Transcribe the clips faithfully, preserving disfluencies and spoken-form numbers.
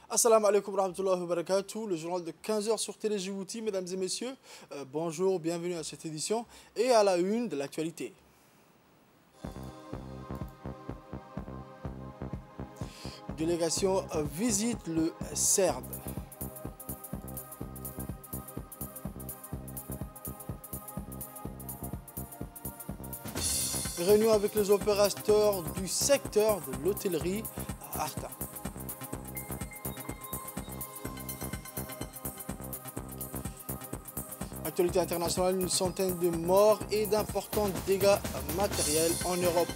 Assalamu alaikum wa rahmatullahi wa barakatuh, le journal de quinze heures sur Télé Djibouti, mesdames et messieurs. Euh, bonjour, bienvenue à cette édition et à la une de l'actualité. Délégation euh, visite le CERD. Réunion avec les opérateurs du secteur de l'hôtellerie à Arta. Actualité internationale, une centaine de morts et d'importants dégâts matériels en Europe.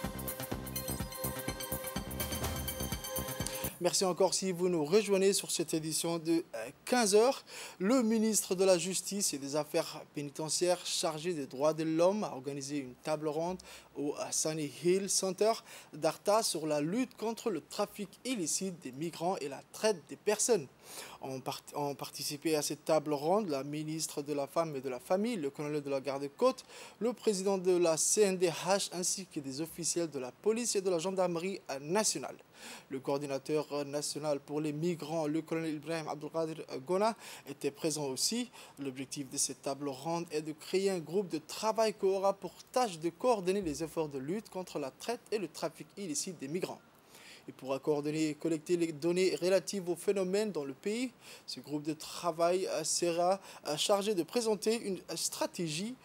Merci encore si vous nous rejoignez sur cette édition de quinze heures. Le ministre de la Justice et des Affaires pénitentiaires chargé des droits de l'homme a organisé une table ronde au Sunny Hill Center d'Arta sur la lutte contre le trafic illicite des migrants et la traite des personnes. Ont, part ont participé à cette table ronde la ministre de la Femme et de la Famille, le colonel de la Garde-Côte, le président de la C N D H ainsi que des officiels de la police et de la gendarmerie nationale. Le coordinateur national pour les migrants, le colonel Ibrahim Abdelkader Gona, était présent aussi. L'objectif de cette table ronde est de créer un groupe de travail qui aura pour tâche de coordonner les efforts de lutte contre la traite et le trafic illicite des migrants. Il pourra coordonner et collecter les données relatives au phénomène dans le pays. Ce groupe de travail sera chargé de présenter une stratégie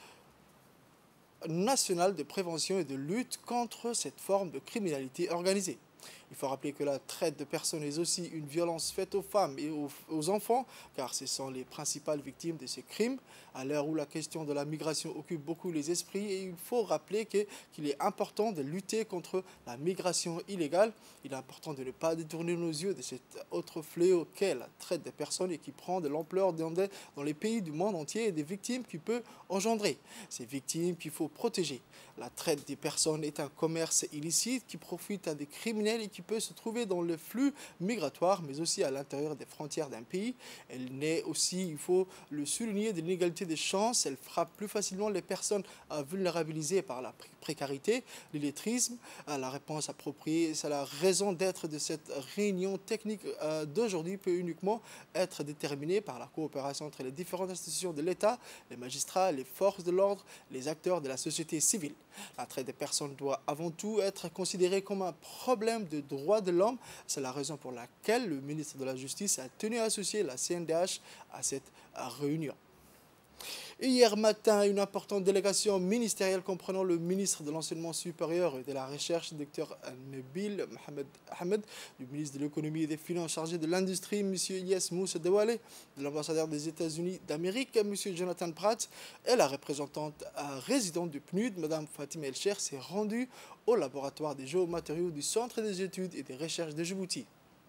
nationale de prévention et de lutte contre cette forme de criminalité organisée. Il faut rappeler que la traite de personnes est aussi une violence faite aux femmes et aux, aux enfants, car ce sont les principales victimes de ces crimes. À l'heure où la question de la migration occupe beaucoup les esprits, et il faut rappeler que, qu'il est important de lutter contre la migration illégale. Il est important de ne pas détourner nos yeux de cet autre fléau qu'est la traite des personnes et qui prend de l'ampleur dans, dans les pays du monde entier et des victimes qu'il peut engendrer. Ces victimes qu'il faut protéger. La traite des personnes est un commerce illicite qui profite à des criminels et qui peut se trouver dans le flux migratoire, mais aussi à l'intérieur des frontières d'un pays. Elle naît aussi, il faut le souligner, de l'inégalité des chances. Elle frappe plus facilement les personnes vulnérabilisées par la précarité, l'illettrisme. La réponse appropriée, c'est la raison d'être de cette réunion technique d'aujourd'hui peut uniquement être déterminée par la coopération entre les différentes institutions de l'État, les magistrats, les forces de l'ordre, les acteurs de la société civile. La traite des personnes doit avant tout être considérée comme un problème de droits de l'homme. C'est la raison pour laquelle le ministre de la Justice a tenu à associer la C N D H à cette réunion. Hier matin, une importante délégation ministérielle comprenant le ministre de l'Enseignement supérieur et de la Recherche, Dr Nabil Mohamed Ahmed, du ministre de l'Économie et des Finances chargé de l'Industrie, M. Ilyes Moussa Dewale, de l'ambassadeur des États-Unis d'Amérique, M. Jonathan Pratt, et la représentante résidente du P N U D, Mme Fatima Elcher, s'est rendue au laboratoire des géomatériaux du Centre des études et des recherches de Djibouti.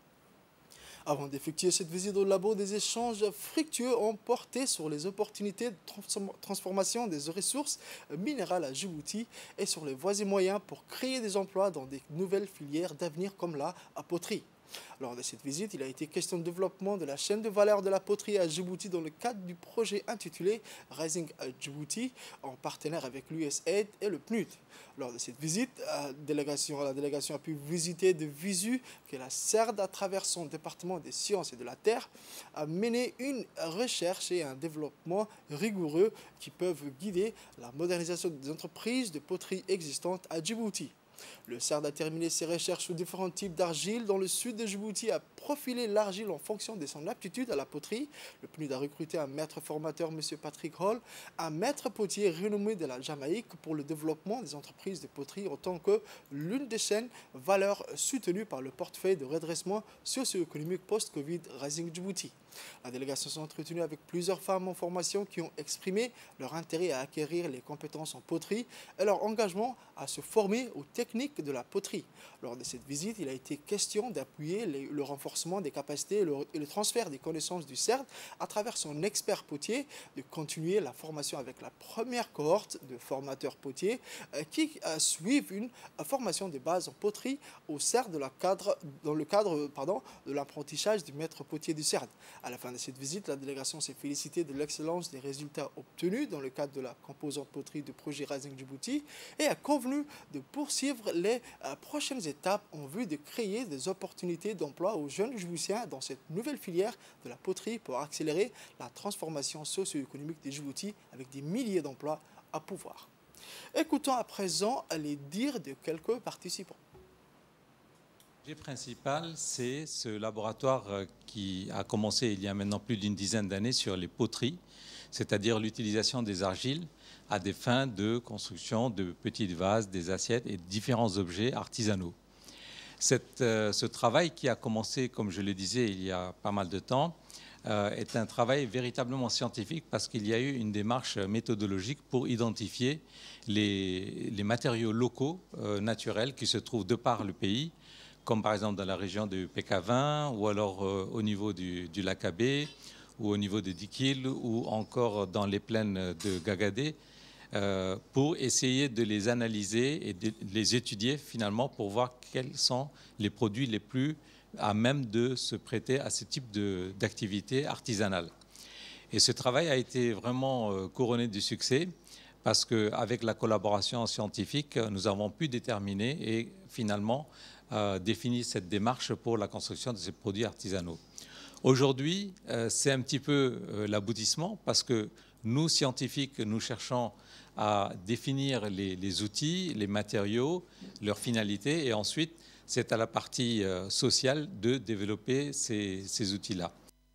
Avant d'effectuer cette visite au labo, des échanges fructueux ont porté sur les opportunités de transformation des ressources minérales à Djibouti et sur les voies et moyens pour créer des emplois dans des nouvelles filières d'avenir comme la poterie. Lors de cette visite, il a été question de développement de la chaîne de valeur de la poterie à Djibouti dans le cadre du projet intitulé Rising Djibouti, en partenaire avec l'U S A I D et le P N U D. Lors de cette visite, la délégation, la délégation a pu visiter de visu que la CERD, à travers son département des sciences et de la terre, a mené une recherche et un développement rigoureux qui peuvent guider la modernisation des entreprises de poterie existantes à Djibouti. Le CERD a terminé ses recherches sur différents types d'argile dans le sud de Djibouti, a profilé l'argile en fonction de son aptitude à la poterie. Le P N U D a recruté un maître formateur, M. Patrick Hall, un maître potier renommé de la Jamaïque pour le développement des entreprises de poterie en tant que l'une des chaînes valeurs soutenues par le portefeuille de redressement socio-économique post-Covid Rising Djibouti. La délégation s'est entretenue avec plusieurs femmes en formation qui ont exprimé leur intérêt à acquérir les compétences en poterie et leur engagement à se former aux techniques de la poterie. Lors de cette visite, il a été question d'appuyer le renforcement des capacités et le, et le transfert des connaissances du CERD à travers son expert potier, de continuer la formation avec la première cohorte de formateurs potiers euh, qui euh, suivent une euh, formation de base en poterie au CERD de la cadre, dans le cadre pardon, de l'apprentissage du maître potier du CERD. À la fin de cette visite, la délégation s'est félicitée de l'excellence des résultats obtenus dans le cadre de la composante poterie du projet Rising Djibouti et a convenu de poursuivre suivre les euh, prochaines étapes en vue de créer des opportunités d'emploi aux jeunes Djiboutiens dans cette nouvelle filière de la poterie pour accélérer la transformation socio-économique de Djibouti avec des milliers d'emplois à pouvoir. Écoutons à présent les dires de quelques participants. Le projet principal, c'est ce laboratoire qui a commencé il y a maintenant plus d'une dizaine d'années sur les poteries, c'est-à-dire l'utilisation des argiles à des fins de construction de petites vases, des assiettes et différents objets artisanaux. Cette, euh, ce travail qui a commencé, comme je le disais, il y a pas mal de temps, euh, est un travail véritablement scientifique parce qu'il y a eu une démarche méthodologique pour identifier les, les matériaux locaux euh, naturels qui se trouvent de par le pays, comme par exemple dans la région de P K vingt ou alors euh, au niveau du, du lac Abbé ou au niveau de Dikil ou encore dans les plaines de Gagadé, euh, pour essayer de les analyser et de les étudier finalement pour voir quels sont les produits les plus à même de se prêter à ce type d'activité artisanale. Et ce travail a été vraiment euh, couronné du succès parce qu'avec la collaboration scientifique, nous avons pu déterminer et finalement euh, définir cette démarche pour la construction de ces produits artisanaux. Aujourd'hui, euh, c'est un petit peu euh, l'aboutissement parce que nous, scientifiques, nous cherchons à définir les, les outils, les matériaux, leurs finalités et ensuite, c'est à la partie euh, sociale de développer ces, ces outils-là.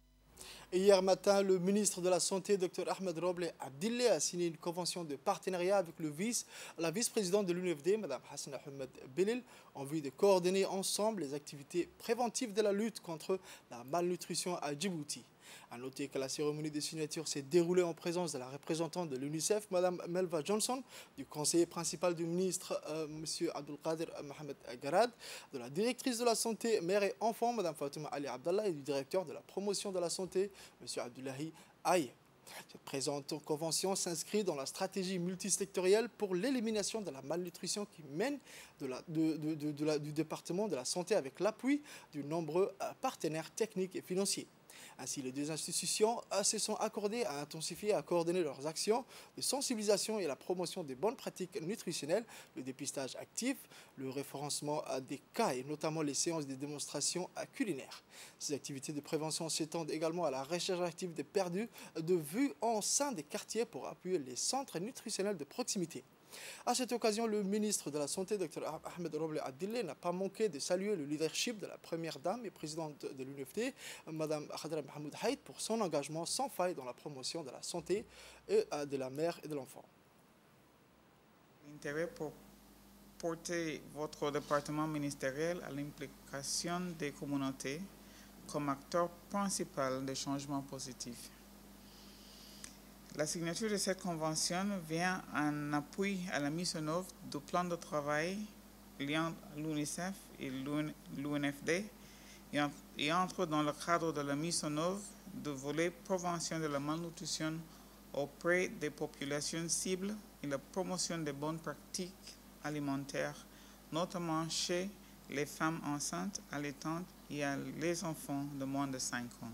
Hier matin, le ministre de la Santé, Dr Ahmed Roble Abdillah, a signé une convention de partenariat avec le vice, la vice-présidente de l'U N F D, Mme Hassana Ahmed Belil, en vue de coordonner ensemble les activités préventives de la lutte contre la malnutrition à Djibouti. A noter que la cérémonie de signature s'est déroulée en présence de la représentante de l'UNICEF, Mme Melva Johnson, du conseiller principal du ministre, euh, M. Abdelkader Mohamed Garad, de la directrice de la santé, mère et enfant, Mme Fatima Ali Abdallah, et du directeur de la promotion de la santé, M. Abdullahi Aye. Cette présente convention s'inscrit dans la stratégie multisectorielle pour l'élimination de la malnutrition qui mène de la, de, de, de, de la, du département de la santé avec l'appui de nombreux partenaires techniques et financiers. Ainsi, les deux institutions se sont accordées à intensifier et à coordonner leurs actions de sensibilisation et la promotion des bonnes pratiques nutritionnelles, le dépistage actif, le référencement des cas et notamment les séances de démonstration culinaires. Ces activités de prévention s'étendent également à la recherche active des perdus de vue en sein des quartiers pour appuyer les centres nutritionnels de proximité. À cette occasion, le ministre de la Santé, Dr Ahmed Roble Abdillah, n'a pas manqué de saluer le leadership de la première dame et présidente de l'U N F D, Mme Khadra Mahmoud Haït, pour son engagement sans faille dans la promotion de la santé et de la mère et de l'enfant. L'intérêt pour porter votre département ministériel à l'implication des communautés comme acteur principal des changements positifs. La signature de cette convention vient en appui à la mise en œuvre du plan de travail liant l'UNICEF et l'U N F D et entre dans le cadre de la mise en œuvre du volet prévention de la malnutrition auprès des populations cibles et la promotion des bonnes pratiques alimentaires, notamment chez les femmes enceintes, allaitantes et les enfants de moins de cinq ans.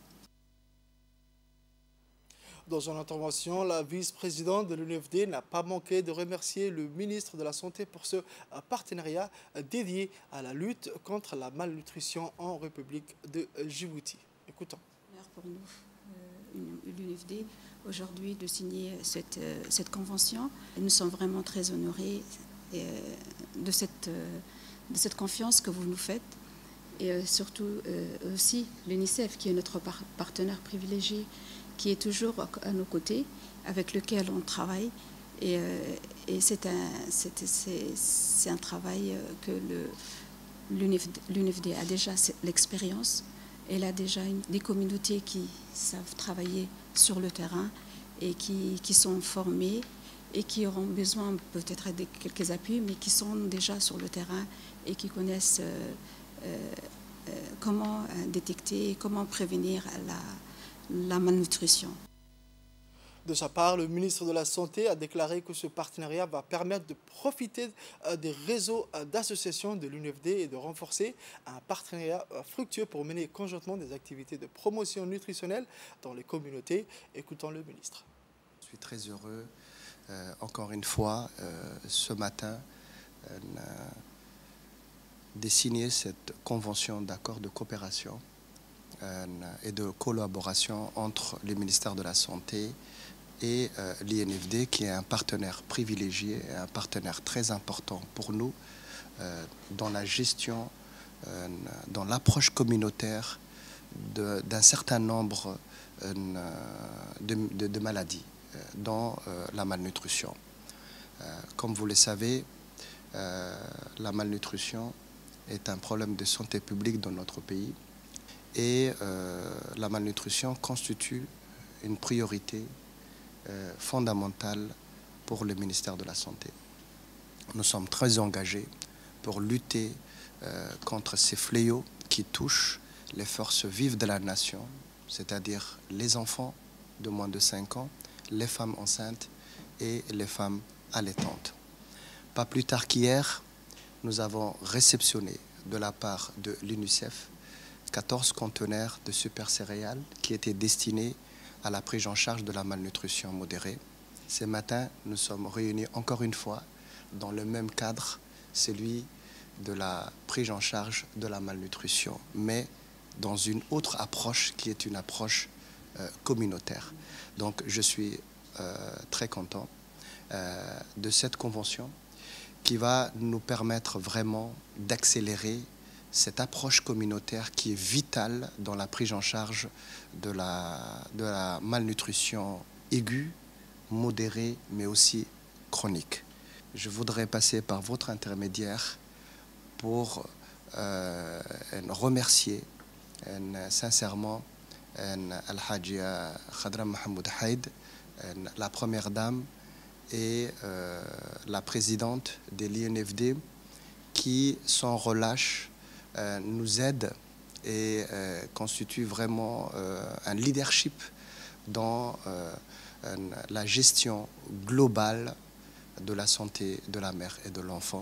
Dans son intervention, la vice-présidente de l'U N F D n'a pas manqué de remercier le ministre de la Santé pour ce partenariat dédié à la lutte contre la malnutrition en République de Djibouti. Écoutons. Pour nous, euh, l'U N F D, aujourd'hui, de signer cette, euh, cette convention. Nous sommes vraiment très honorés euh, de, cette, euh, de cette confiance que vous nous faites. Et euh, surtout euh, aussi l'UNICEF, qui est notre par partenaire privilégié, qui est toujours à nos côtés, avec lequel on travaille. Et, euh, et c'est un, un travail que l'U N F D a déjà l'expérience. Elle a déjà une, des communautés qui savent travailler sur le terrain et qui, qui sont formées et qui auront besoin peut-être de quelques appuis, mais qui sont déjà sur le terrain et qui connaissent euh, euh, comment détecter, comment prévenir la la malnutrition. De sa part, le ministre de la Santé a déclaré que ce partenariat va permettre de profiter des réseaux d'associations de l'U N F D et de renforcer un partenariat fructueux pour mener conjointement des activités de promotion nutritionnelle dans les communautés. Écoutons le ministre. Je suis très heureux, euh, encore une fois, euh, ce matin, de signer cette convention d'accord de coopération et de collaboration entre le ministère de la Santé et euh, l'I N F D, qui est un partenaire privilégié et un partenaire très important pour nous euh, dans la gestion, euh, dans l'approche communautaire d'un certain nombre euh, de, de, de maladies, euh, dont euh, la malnutrition. Euh, comme vous le savez, euh, la malnutrition est un problème de santé publique dans notre pays et euh, la malnutrition constitue une priorité Euh, fondamentale pour le ministère de la Santé. Nous sommes très engagés pour lutter euh, contre ces fléaux qui touchent les forces vives de la nation, c'est-à-dire les enfants de moins de cinq ans, les femmes enceintes et les femmes allaitantes. Pas plus tard qu'hier, nous avons réceptionné de la part de l'UNICEF quatorze conteneurs de super céréales qui étaient destinés à la prise en charge de la malnutrition modérée. Ce matin, nous sommes réunis encore une fois dans le même cadre, celui de la prise en charge de la malnutrition, mais dans une autre approche qui est une approche euh, communautaire. Donc je suis euh, très content euh, de cette convention qui va nous permettre vraiment d'accélérer cette approche communautaire qui est vitale dans la prise en charge de la, de la malnutrition aiguë, modérée, mais aussi chronique. Je voudrais passer par votre intermédiaire pour euh, remercier euh, sincèrement euh, Al-Hajia Khadra Mahmoud Haïd, euh, la première dame et euh, la présidente de l'I N F D, qui, sans relâche, Euh, nous aide et euh, constitue vraiment euh, un leadership dans euh, la gestion globale de la santé de la mère et de l'enfant.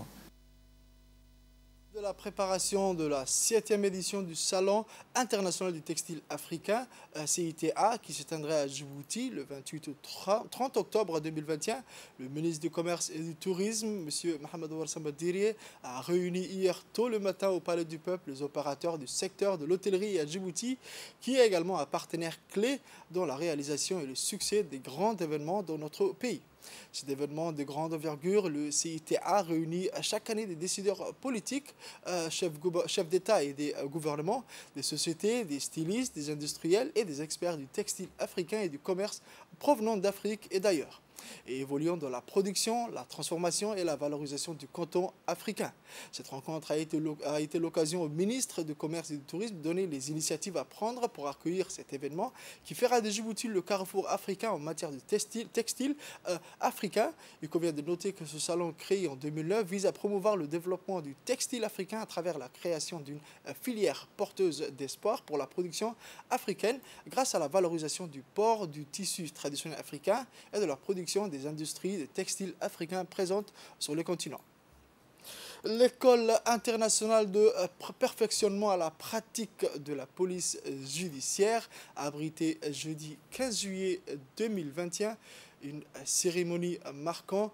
De la préparation de la septième édition du Salon international du textile africain, C I T A, qui se tiendrait à Djibouti le vingt-huit au trente octobre deux mille vingt et un. Le ministre du Commerce et du Tourisme, M. Mohamed Ouarsama Dirie, a réuni hier tôt le matin au Palais du Peuple les opérateurs du secteur de l'hôtellerie à Djibouti, qui est également un partenaire clé dans la réalisation et le succès des grands événements dans notre pays. Cet événement de grande envergure, le C I T A réunit chaque année des décideurs politiques, euh, chefs, chefs d'État et des euh, gouvernements, des sociétés, des stylistes, des industriels et des experts du textile africain et du commerce provenant d'Afrique et d'ailleurs, et évoluant dans la production, la transformation et la valorisation du coton africain. Cette rencontre a été, a été l'occasion au ministre du Commerce et du Tourisme de donner les initiatives à prendre pour accueillir cet événement qui fera de Djibouti le carrefour africain en matière de textile, textile euh, africain. Il convient de noter que ce salon créé en deux mille neuf vise à promouvoir le développement du textile africain à travers la création d'une filière porteuse d'espoir pour la production africaine grâce à la valorisation du port du tissu traditionnel africain et de la production des industries de textiles africains présentes sur le continent. L'école internationale de perfectionnement à la pratique de la police judiciaire a abrité jeudi quinze juillet deux mille vingt et un une cérémonie marquant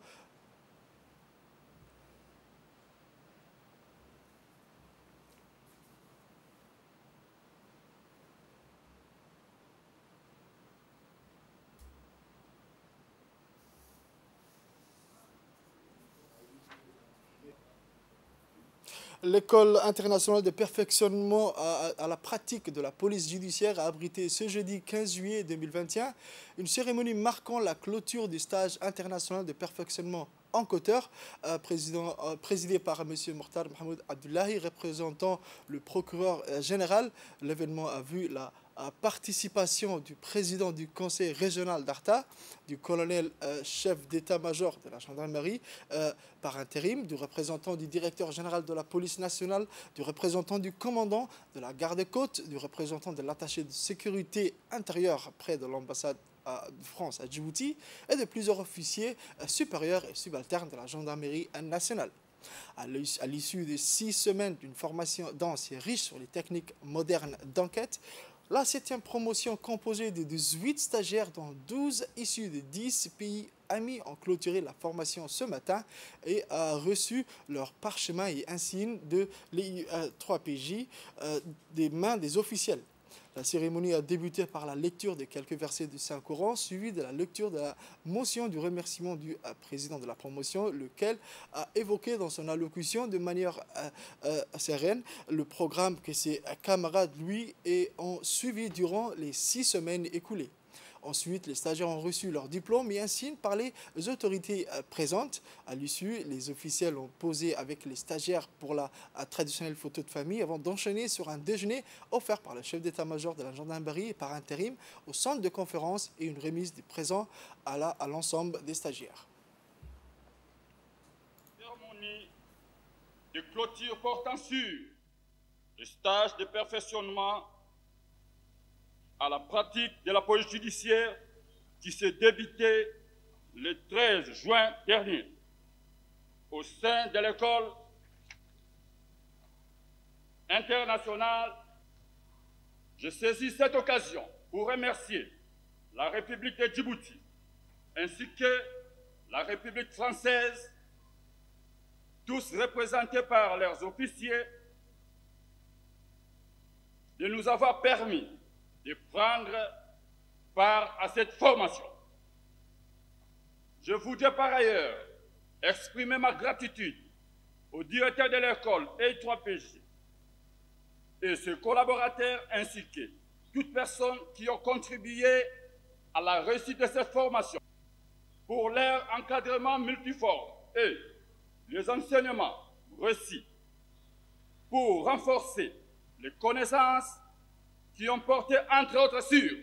L'école internationale de perfectionnement à, à la pratique de la police judiciaire a abrité ce jeudi quinze juillet deux mille vingt et un une cérémonie marquant la clôture du stage international de perfectionnement en Côte-d'Or, euh, euh, présidé par M. Mokhtar Mohamed Abdullahi, représentant le procureur général. L'événement a vu la à participation du président du conseil régional d'Arta, du colonel euh, chef d'état-major de la gendarmerie euh, par intérim, du représentant du directeur général de la police nationale, du représentant du commandant de la garde-côte, du représentant de l'attaché de sécurité intérieure près de l'ambassade de France à Djibouti et de plusieurs officiers euh, supérieurs et subalternes de la gendarmerie nationale. À l'issue de six semaines d'une formation dense et riche sur les techniques modernes d'enquête, La septième promotion, composée de dix-huit stagiaires dont douze issus de dix pays amis, ont clôturé la formation ce matin et a reçu leur parchemin et insigne de l'E U trois P J euh, des mains des officiels. La cérémonie a débuté par la lecture de quelques versets du Saint-Coran, suivie de la lecture de la motion du remerciement du président de la promotion, lequel a évoqué dans son allocution de manière euh, euh, sereine le programme que ses camarades, lui, et ont suivi durant les six semaines écoulées. Ensuite, les stagiaires ont reçu leur diplôme et insigne par les autorités présentes. À l'issue, les officiels ont posé avec les stagiaires pour la traditionnelle photo de famille avant d'enchaîner sur un déjeuner offert par le chef d'état-major de la gendarmerie et par intérim au centre de conférence et une remise des présents à l'ensemble des stagiaires. Cérémonie de clôture portant sur le stage de perfectionnement à la pratique de la police judiciaire qui s'est débuté le treize juin dernier au sein de l'école internationale. Je saisis cette occasion pour remercier la République de Djibouti ainsi que la République française, tous représentés par leurs officiers, de nous avoir permis de prendre part à cette formation. Je voudrais par ailleurs exprimer ma gratitude au directeur de l'école E U trois P J et ses collaborateurs ainsi que toutes personnes qui ont contribué à la réussite de cette formation pour leur encadrement multiforme et les enseignements reçus pour renforcer les connaissances qui ont porté, entre autres, sur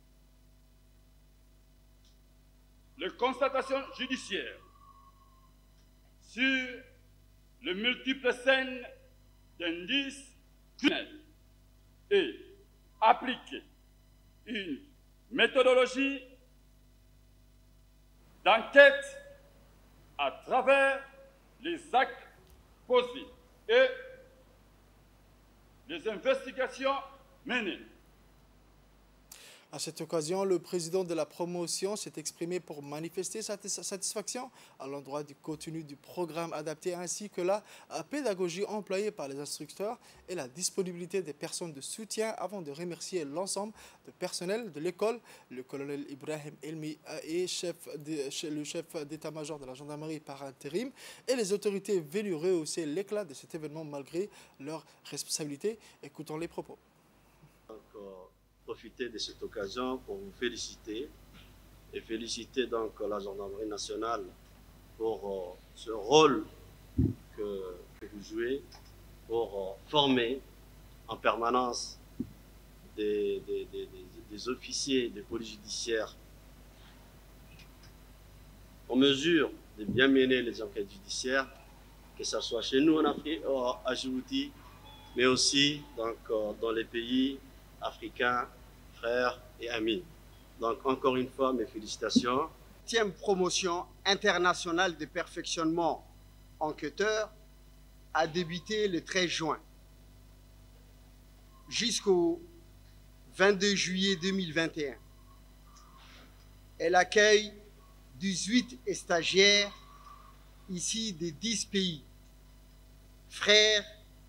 les constatations judiciaires, sur les multiples scènes d'indices criminels et appliquer une méthodologie d'enquête à travers les actes posés et les investigations menées. À cette occasion, le président de la promotion s'est exprimé pour manifester sa satisfaction à l'endroit du contenu du programme adapté ainsi que la pédagogie employée par les instructeurs et la disponibilité des personnes de soutien avant de remercier l'ensemble du personnel de l'école, le colonel Ibrahim Elmi et chef de, le chef d'état-major de la gendarmerie par intérim et les autorités venues rehausser l'éclat de cet événement malgré leurs responsabilités. Écoutons les propos. Profiter de cette occasion pour vous féliciter et féliciter donc la gendarmerie nationale pour euh, ce rôle que, que vous jouez pour euh, former en permanence des, des, des, des, des officiers de police judiciaire en mesure de bien mener les enquêtes judiciaires, que ce soit chez nous en Afrique, à Djibouti, mais aussi donc, euh, dans les pays africains, frères et amis. Donc encore une fois, mes félicitations. Septième promotion internationale de perfectionnement enquêteur a débuté le treize juin. Jusqu'au vingt-deux juillet deux mille vingt et un. Elle accueille dix-huit stagiaires ici de dix pays, frères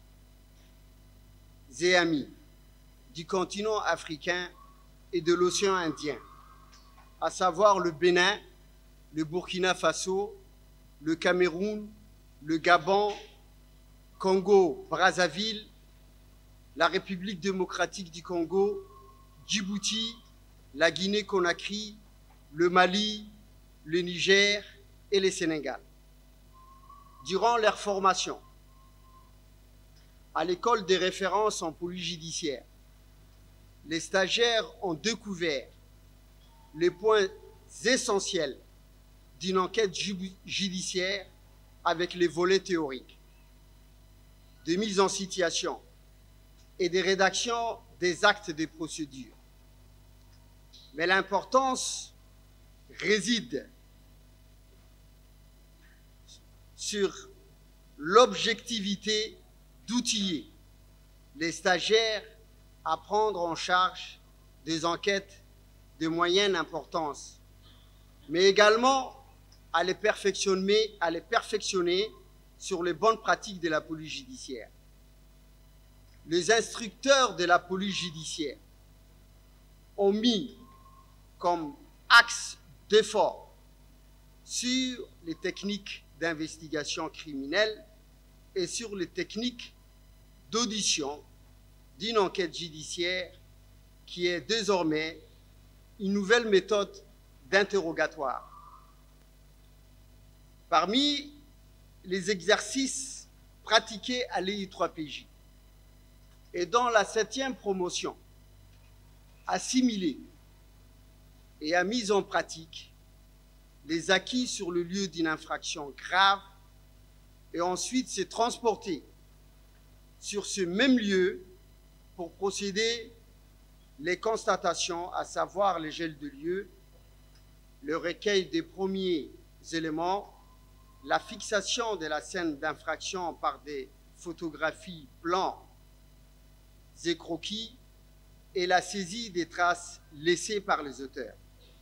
et amis du continent africain et de l'océan Indien, à savoir le Bénin, le Burkina Faso, le Cameroun, le Gabon, Congo, Brazzaville, la République démocratique du Congo, Djibouti, la Guinée-Conakry, le Mali, le Niger et le Sénégal. Durant leur formation à l'école de référence en police judiciaire, les stagiaires ont découvert les points essentiels d'une enquête judiciaire avec les volets théoriques, de mise en situation et de rédaction des actes de procédure. Mais l'importance réside sur l'objectivité d'outiller les stagiaires à prendre en charge des enquêtes de moyenne importance, mais également à les perfectionner, à les perfectionner sur les bonnes pratiques de la police judiciaire. Les instructeurs de la police judiciaire ont mis comme axe d'effort sur les techniques d'investigation criminelle et sur les techniques d'audition d'une enquête judiciaire qui est désormais une nouvelle méthode d'interrogatoire. Parmi les exercices pratiqués à l'E I trois P J et dans la septième promotion, assimiler et à mise en pratique les acquis sur le lieu d'une infraction grave et ensuite se transporter sur ce même lieu pour procéder les constatations, à savoir les gels de lieu, le recueil des premiers éléments, la fixation de la scène d'infraction par des photographies, plans et croquis et la saisie des traces laissées par les auteurs.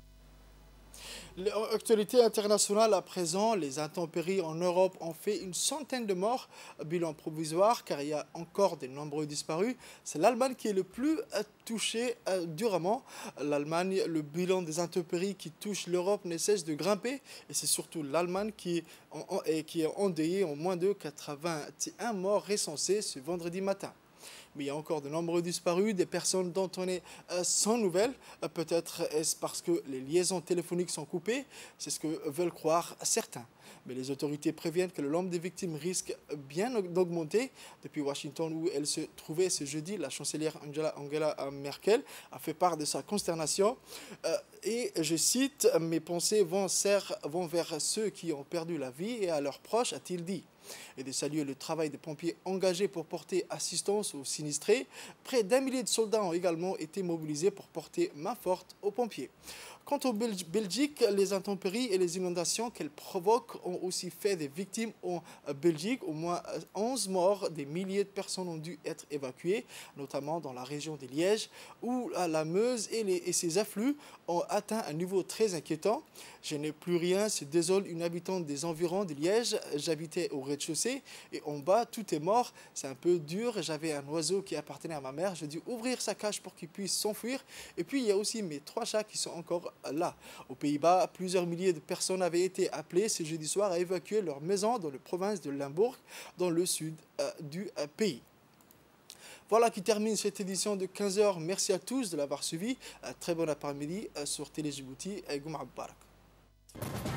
L'actualité internationale à présent, les intempéries en Europe ont fait une centaine de morts, bilan provisoire car il y a encore de nombreux disparus. C'est l'Allemagne qui est le plus touchée durement. L'Allemagne, le bilan des intempéries qui touchent l'Europe ne cesse de grimper et c'est surtout l'Allemagne qui, qui est endeuillée en moins de quatre-vingt-un morts recensés ce vendredi matin. Mais il y a encore de nombreux disparus, des personnes dont on est euh, sans nouvelles. Euh, Peut-être est-ce parce que les liaisons téléphoniques sont coupées, c'est ce que veulent croire certains. Mais les autorités préviennent que le nombre des victimes risque bien d'augmenter. Depuis Washington, où elle se trouvait ce jeudi, la chancelière Angela, Angela Merkel a fait part de sa consternation. Euh, et je cite, « Mes pensées vont, vont vers ceux qui ont perdu la vie et à leurs proches », a-t-il dit. Et de saluer le travail des pompiers engagés pour porter assistance aux sinistrés. Près d'un millier de soldats ont également été mobilisés pour porter main forte aux pompiers. Quant au Belgique, les intempéries et les inondations qu'elles provoquent ont aussi fait des victimes en Belgique. Au moins onze morts, des milliers de personnes ont dû être évacuées, notamment dans la région de Liège, où la Meuse et, les, et ses afflux ont atteint un niveau très inquiétant. Je n'ai plus rien, se désole une habitante des environs de Liège. J'habitais au rez-de-chaussée et en bas, tout est mort. C'est un peu dur. J'avais un oiseau qui appartenait à ma mère. J'ai dû ouvrir sa cage pour qu'il puisse s'enfuir. Et puis, il y a aussi mes trois chats qui sont encore là. Aux Pays-Bas, plusieurs milliers de personnes avaient été appelées ce jeudi soir à évacuer leur maison dans la province de Limbourg, dans le sud euh, du euh, pays. Voilà qui termine cette édition de quinze heures. Merci à tous de l'avoir suivi. Très bon après-midi sur Télé Djibouti et Gouma Barak.